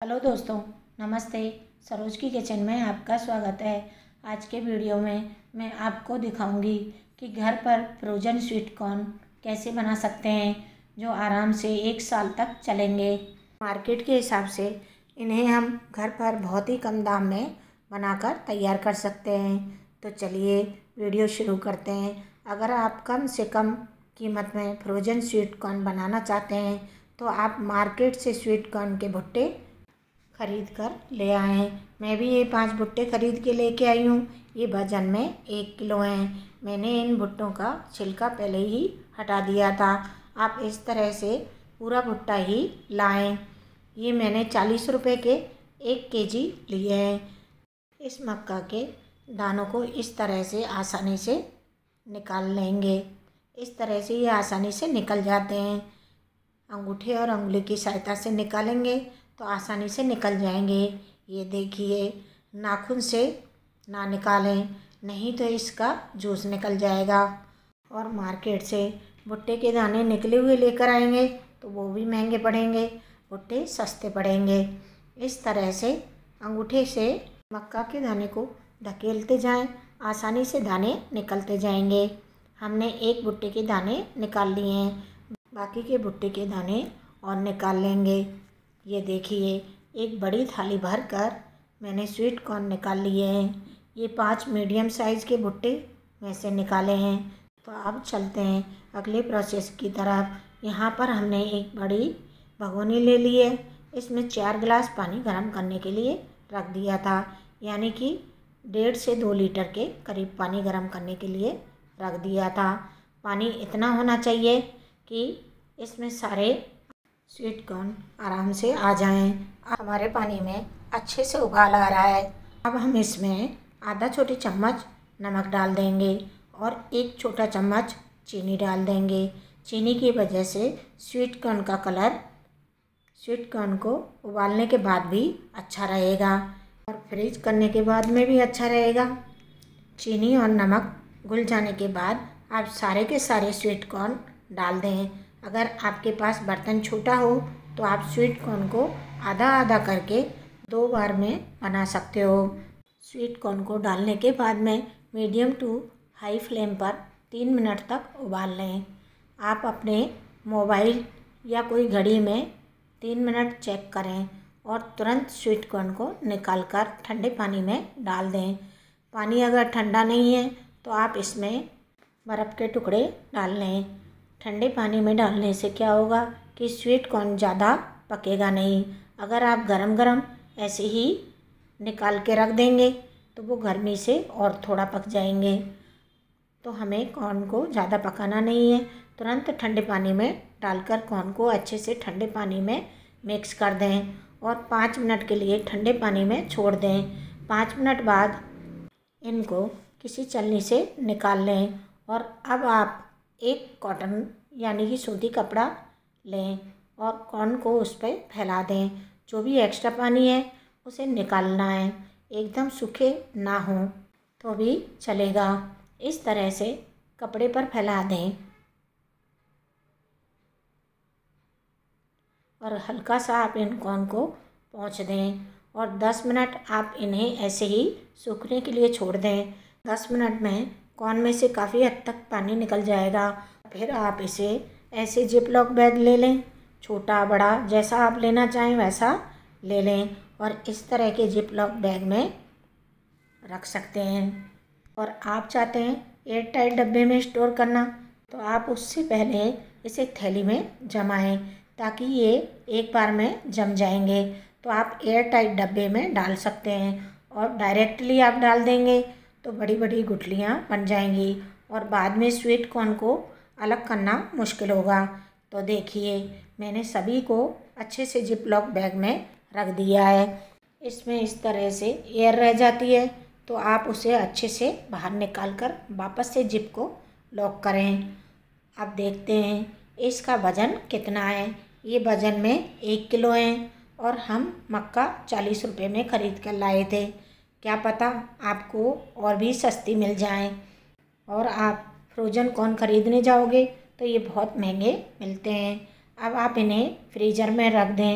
Hello दोस्तों, नमस्ते। सरोज की किचन में आपका स्वागत है। आज के वीडियो में मैं आपको दिखाऊंगी कि घर पर फ्रोजन स्वीट कॉर्न कैसे बना सकते हैं जो आराम से 1 साल तक चलेंगे। मार्केट के हिसाब से इन्हें हम घर पर बहुत ही कम दाम में बनाकर तैयार कर सकते हैं। तो चलिए वीडियो शुरू करते हैं। अगर आप कम से कम कीमत में फ्रोजन स्वीट कॉर्न बनाना चाहते हैं तो आप मार्केट से स्वीट कॉर्न के भुट्टे ख़रीद कर ले आए हैं। मैं भी ये 5 भुट्टे ख़रीद के लेके आई हूँ। ये वज़न में 1 किलो हैं। मैंने इन भुट्टों का छिलका पहले ही हटा दिया था। आप इस तरह से पूरा भुट्टा ही लाएं। ये मैंने 40 रुपए के 1 केजी लिए हैं। इस मक्का के दानों को इस तरह से आसानी से निकाल लेंगे। इस तरह से ये आसानी से निकल जाते हैं। अंगूठे और अंगुली की सहायता से निकालेंगे तो आसानी से निकल जाएंगे। ये देखिए, नाखून से ना निकालें, नहीं तो इसका जूस निकल जाएगा। और मार्केट से भुट्टे के दाने निकले हुए लेकर आएंगे तो वो भी महंगे पड़ेंगे, भुट्टे सस्ते पड़ेंगे। इस तरह से अंगूठे से मक्का के दाने को धकेलते जाएं, आसानी से दाने निकलते जाएंगे। हमने एक भुट्टे के दाने निकाल लिए हैं, बाकी के भुट्टे के दाने और निकाल लेंगे। ये देखिए, एक बड़ी थाली भर कर मैंने स्वीट कॉर्न निकाल लिए हैं। ये 5 मीडियम साइज़ के भुट्टे में से निकाले हैं। तो अब चलते हैं अगले प्रोसेस की तरफ। यहाँ पर हमने एक बड़ी भगोनी ले ली है। इसमें 4 गिलास पानी गर्म करने के लिए रख दिया था, यानी कि 1.5 से 2 लीटर के करीब पानी गर्म करने के लिए रख दिया था। पानी इतना होना चाहिए कि इसमें सारे स्वीट कॉर्न आराम से आ जाएं। हमारे पानी में अच्छे से उबाल आ रहा है। अब हम इसमें आधा छोटी चम्मच नमक डाल देंगे और 1 छोटा चम्मच चीनी डाल देंगे। चीनी की वजह से स्वीट कॉर्न का कलर स्वीट कॉर्न को उबालने के बाद भी अच्छा रहेगा और फ्रीज करने के बाद में भी अच्छा रहेगा। चीनी और नमक घुल जाने के बाद आप सारे के सारे स्वीट कॉर्न डाल दें। अगर आपके पास बर्तन छोटा हो तो आप स्वीट कॉर्न को आधा आधा करके 2 बार में बना सकते हो। स्वीट कॉर्न को डालने के बाद में मीडियम टू हाई फ्लेम पर 3 मिनट तक उबाल लें। आप अपने मोबाइल या कोई घड़ी में 3 मिनट चेक करें और तुरंत स्वीट कॉर्न को निकाल कर ठंडे पानी में डाल दें। पानी अगर ठंडा नहीं है तो आप इसमें बर्फ़ के टुकड़े डाल लें। ठंडे पानी में डालने से क्या होगा कि स्वीट कॉर्न ज़्यादा पकेगा नहीं। अगर आप गरम गरम ऐसे ही निकाल के रख देंगे तो वो गर्मी से और थोड़ा पक जाएंगे। तो हमें कॉर्न को ज़्यादा पकाना नहीं है। तुरंत ठंडे पानी में डालकर कॉर्न को अच्छे से ठंडे पानी में मिक्स कर दें और 5 मिनट के लिए ठंडे पानी में छोड़ दें। 5 मिनट बाद इनको किसी छलनी से निकाल लें और अब आप एक कॉटन यानी कि सूती कपड़ा लें और कॉर्न को उस पर फैला दें। जो भी एक्स्ट्रा पानी है उसे निकालना है, एकदम सूखे ना हो तो भी चलेगा। इस तरह से कपड़े पर फैला दें और हल्का सा आप इन कॉर्न को पोंछ दें और 10 मिनट आप इन्हें ऐसे ही सूखने के लिए छोड़ दें। 10 मिनट में कॉर्न में से काफ़ी हद तक पानी निकल जाएगा। फिर आप इसे ऐसे जिप लॉक बैग ले लें, छोटा बड़ा जैसा आप लेना चाहें वैसा ले लें और इस तरह के जिप लॉक बैग में रख सकते हैं। और आप चाहते हैं एयर टाइट डब्बे में स्टोर करना तो आप उससे पहले इसे थैली में जमाएं ताकि ये एक बार में जम जाएंगे। तो आप एयर टाइट डब्बे में डाल सकते हैं और डायरेक्टली आप डाल देंगे तो बड़ी बड़ी गुठलियाँ बन जाएंगी और बाद में स्वीट कॉर्न को अलग करना मुश्किल होगा। तो देखिए, मैंने सभी को अच्छे से जिप लॉक बैग में रख दिया है। इसमें इस तरह से एयर रह जाती है तो आप उसे अच्छे से बाहर निकाल कर वापस से जिप को लॉक करें। अब देखते हैं इसका वज़न कितना है। ये वज़न में 1 किलो है और हम मक्का 40 रुपये में ख़रीद कर लाए थे। क्या पता आपको और भी सस्ती मिल जाए और आप फ्रोजन कॉर्न ख़रीदने जाओगे तो ये बहुत महंगे मिलते हैं। अब आप इन्हें फ्रीज़र में रख दें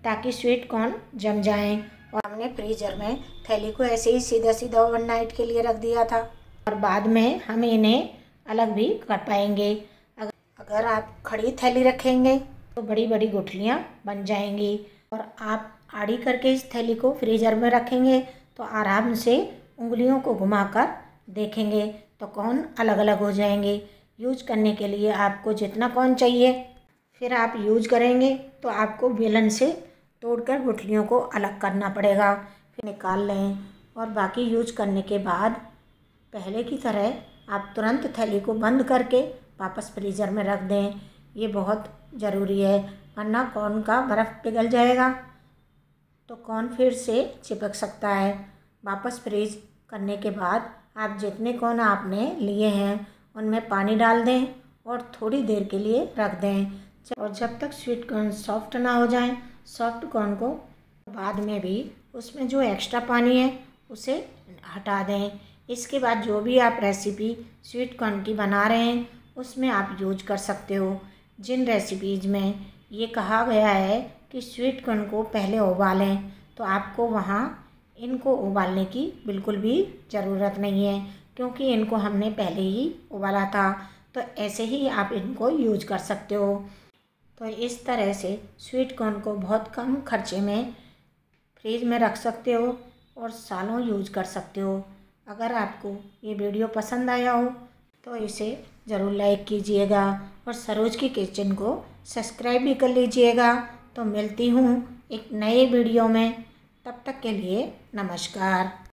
ताकि स्वीट कॉर्न जम जाएं। और हमने फ्रीजर में थैली को ऐसे ही सीधा सीधा ओवरनाइट के लिए रख दिया था और बाद में हम इन्हें अलग भी कर पाएंगे। अगर आप खड़ी थैली रखेंगे तो बड़ी बड़ी गुठलियाँ बन जाएंगी और आप आड़ी करके इस थैली को फ्रीजर में रखेंगे तो आराम से उंगलियों को घुमाकर देखेंगे तो कॉर्न अलग अलग हो जाएंगे। यूज करने के लिए आपको जितना कॉर्न चाहिए फिर आप यूज करेंगे तो आपको बेलन से तोड़कर गुठलियों को अलग करना पड़ेगा, फिर निकाल लें। और बाकी यूज करने के बाद पहले की तरह आप तुरंत थैली को बंद करके वापस फ्रीज़र में रख दें। ये बहुत ज़रूरी है, वरना कॉर्न का बर्फ़ पिघल जाएगा तो कॉर्न फिर से चिपक सकता है। वापस फ्रीज करने के बाद आप जितने कॉर्न आपने लिए हैं उनमें पानी डाल दें और थोड़ी देर के लिए रख दें। और जब तक स्वीट कॉर्न सॉफ्ट ना हो जाएं, सॉफ्ट कॉर्न को बाद में भी उसमें जो एक्स्ट्रा पानी है उसे हटा दें। इसके बाद जो भी आप रेसिपी स्वीट कॉर्न की बना रहे हैं उसमें आप यूज कर सकते हो। जिन रेसिपीज़ में ये कहा गया है कि स्वीट कॉर्न को पहले उबालें तो आपको वहाँ इनको उबालने की बिल्कुल भी ज़रूरत नहीं है, क्योंकि इनको हमने पहले ही उबाला था। तो ऐसे ही आप इनको यूज कर सकते हो। तो इस तरह से स्वीट कॉर्न को बहुत कम खर्चे में फ्रीज में रख सकते हो और सालों यूज कर सकते हो। अगर आपको ये वीडियो पसंद आया हो तो इसे ज़रूर लाइक कीजिएगा और सरोज की किचन को सब्सक्राइब भी कर लीजिएगा। तो मिलती हूँ एक नए वीडियो में, तब तक के लिए नमस्कार।